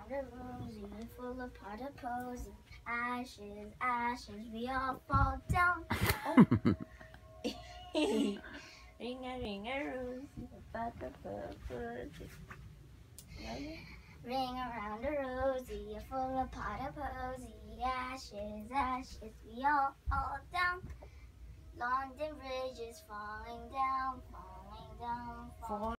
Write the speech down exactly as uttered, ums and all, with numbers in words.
around a rosy, full of pot of posy. Ashes, ashes, we all fall down. Oh. Ring a ring a rosy, pot of posy. Ring around a rosy, full of pot of posy. Ashes, ashes, we all fall down. London Bridge is falling down, falling down, falling down.